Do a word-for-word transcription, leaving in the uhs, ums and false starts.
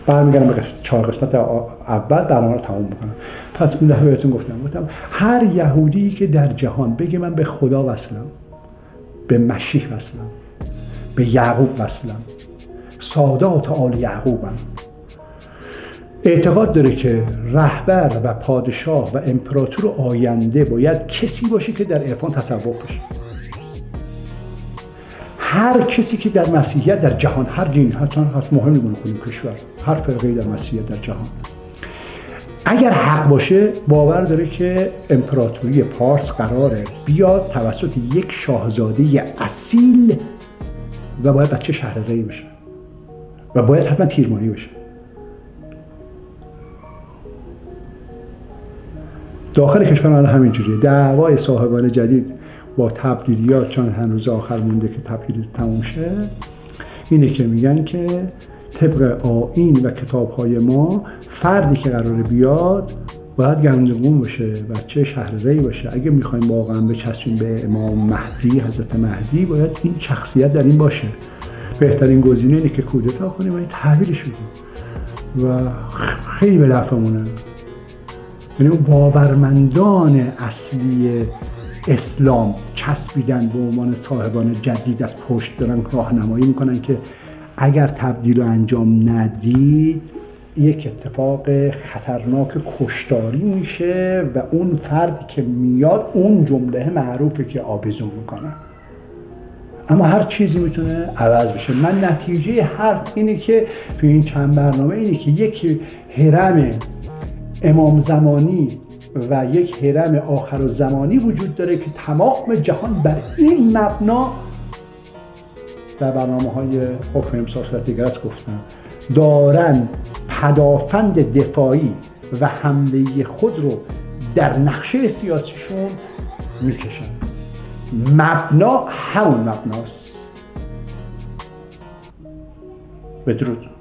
برمیگردم به چهار قسمت اول برنامه رو تموم میکنم. پس اون دفعه بهتون گفتم گفتم هر یهودی که در جهان بگه من به خدا وصلم، به مسیح وصلم، به یعقوب وصلم، سادات آل یعقوبم، اعتقاد داره که رهبر و پادشاه و امپراتور آینده باید کسی باشه که در عرفان تصوف بشه. هر کسی که در مسیحیت در جهان، هر دین، حتی حتی مهم نمیدونه کدوم کشور، هر فرقه‌ای در مسیحیت در جهان، اگر حق باشه باور داره که امپراتوری پارس قراره بیاد توسط یک شاهزاده اصیل و باید بچه شهرری بشه و باید حتما تیرمانی بشه. داخل کشور ما همینجوریه. دعوای صاحبان جدید با تبدیلیات، چون هنوز آخر مونده که تبدیل تموم شه، اینه که میگن که طبق آیین و کتاب‌های ما فردی که قراره بیاد باید گندگون باشه، بچه شهرری باشه. اگه میخوایم واقعا بچسبیم به امام مهدی، حضرت مهدی، باید این شخصیت در این باشه. بهترین گزینه اینه که کودتا کنیم و تحویلش بدیم و خیلی به نفعمونه. یعنی اون باورمندان اصلی اسلام چسبیدن به عنوان صاحبان جدید از پشت دارن راهنمایی میکنن که اگر تبدیل رو انجام ندید یک اتفاق خطرناک کشتاری میشه و اون فردی که میاد اون جمله معروفه که آبزون میکنه. اما هر چیزی میتونه عوض بشه. من نتیجه حرف اینه که تو این چند برنامه اینه که یک هرم امام زمانی و یک هرم آخر الزمانی وجود داره که تمام جهان بر این مبنا در برنامه های حکم امسال صورت دیگر است گفتن دارن پدافند دفاعی و حمله خود رو در نقشه سیاسیشون میکشن. مبنا همون مبناست. بدرود.